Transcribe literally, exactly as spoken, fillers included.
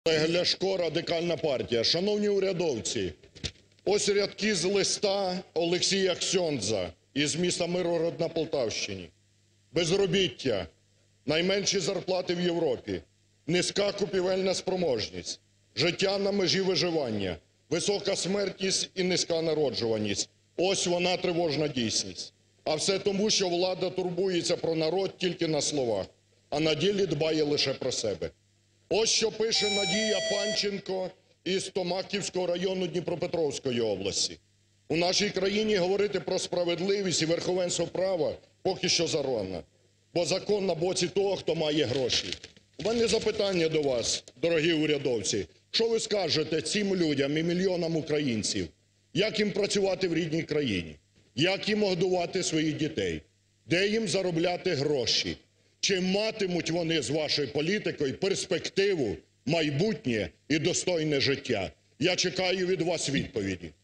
Олег Ляшко, Радикальна партія. Шановні урядовці, ось рядки з листа Олексія Ксьондза із міста Миргород на Полтавщині. Безробіття, найменші зарплати в Європі, низька купівельна спроможність, життя на межі виживання, висока смертність і низька народжуваність. Ось вона тривожна дійсність. А все тому, що влада турбується про народ тільки на словах, а на ділі дбає лише про себе. Ось що пише Надія Панченко із Томаківського району Дніпропетровської області. У нашій країні говорити про справедливість і верховенство права поки що зарано, бо закон на боці того, хто має гроші. У мене запитання до вас, дорогі урядовці. Що ви скажете цим людям і мільйонам українців? Як їм працювати в рідній країні? Як їм годувати своїх дітей? Де їм заробляти гроші? Чи матимуть вони з вашою політикою перспективу, майбутнє і достойне життя? Я чекаю від вас відповіді.